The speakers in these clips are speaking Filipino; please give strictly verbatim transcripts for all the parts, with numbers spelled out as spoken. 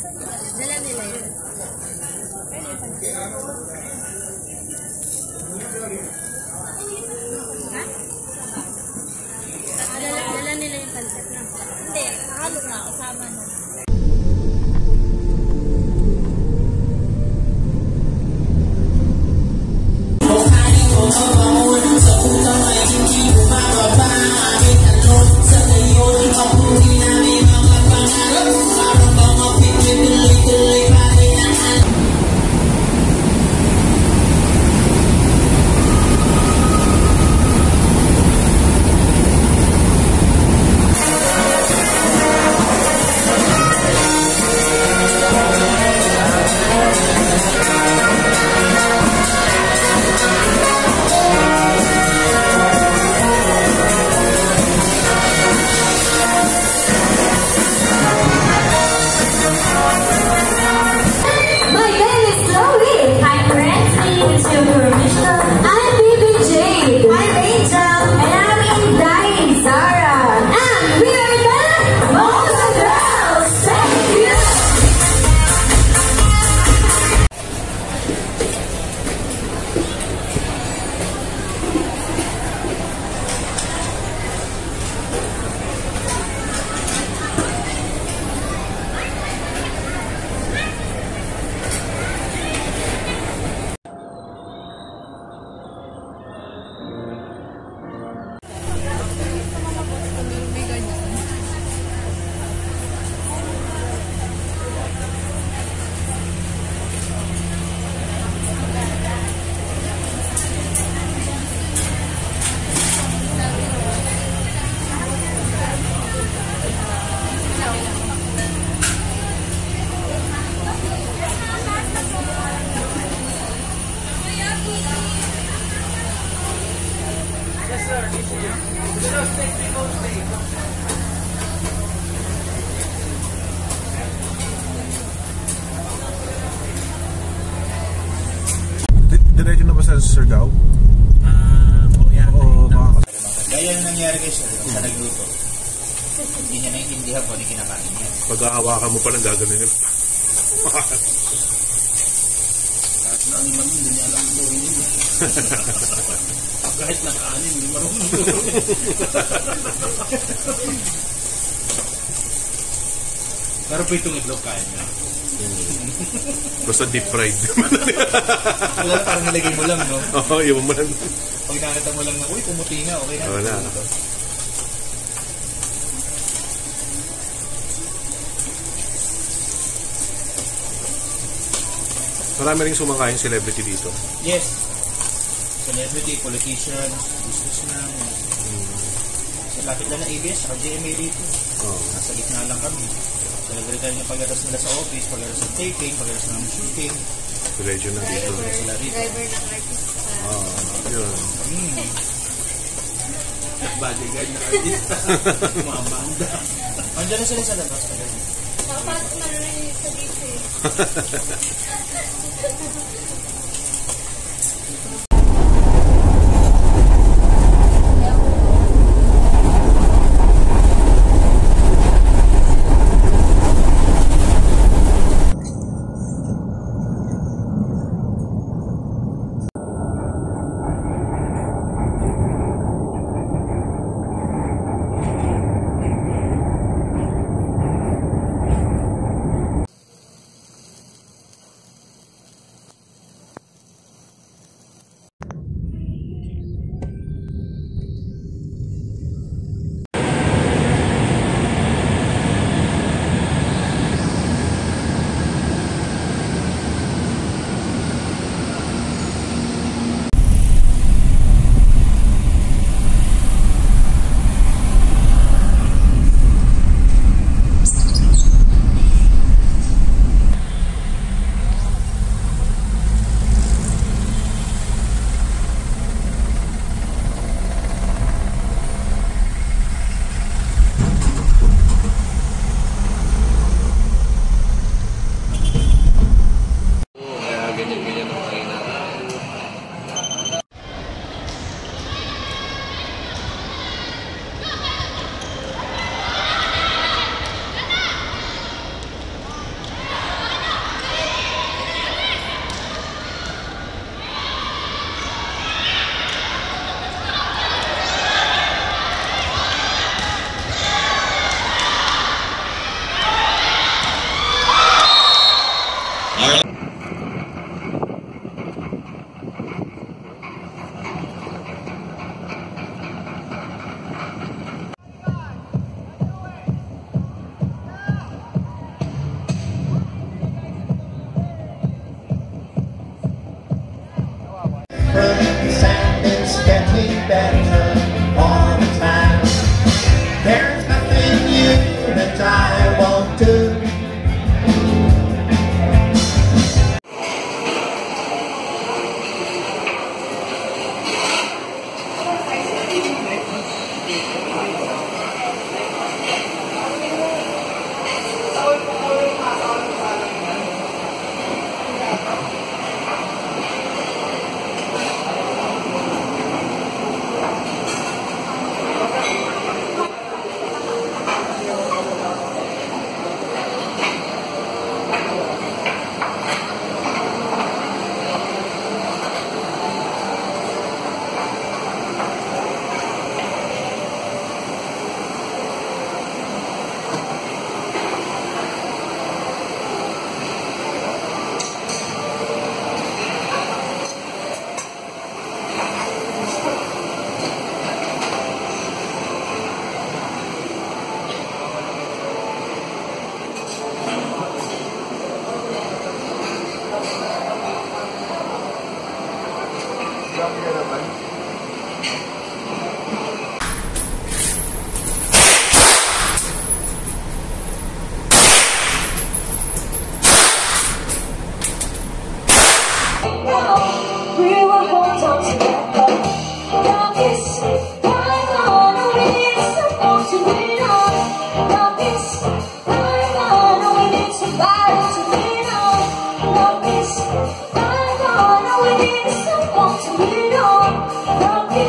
Dala nila yun. Ha? Dala, dala nila yung pansat na. Hindi, halo na, kasama na. Diretso na ba sa Surigao? Ah, uh, yan. Oo, baka. Gaya yung nangyari kay Sir, sa nagluto. Hindi niya naiintindihan kung ano kinakain niya. Pag-aawakan mo palang gagawin nila. Kahit na ang ilang hindi niya alam ang gawin niya. Kahit na kanin, hindi marunong. Pero po itong itlog kain niya. Basta deep fried. Wala, parang nilagay mo lang, no? Oo, oh, iwan mo lang. Pag nakita mo lang na, uy, pumuti nga, okay na. Wala. Marami rin sumakain celebrity dito. Yes. Celebrity, politicians, businessman. Hmm. Sa lapit lang ng A B S, sa J M A dito. Oh. Nasa gitna lang kami. Celebrity tayo yung pag-aras nila sa office, pag-aras ng taping, pag-aras ng shooting. Diretso na dito. Driver ng artist. Oo, yun. Hmm. Bodyguard na artista. Mga banda. Andiyan na sila sa labas. Nakapasok na rin sa dito eh.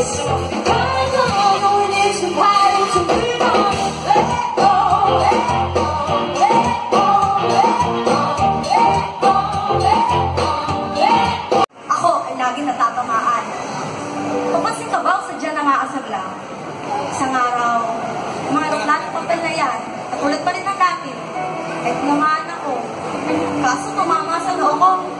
Ako ay lagi natatamaan. Papansin ka ba o sadya na maasar lang? Isang araw, mga aeroplano papel na yan, katulad pa rin ng dati. Kahit naman ako, kaso tumama sa loob ko.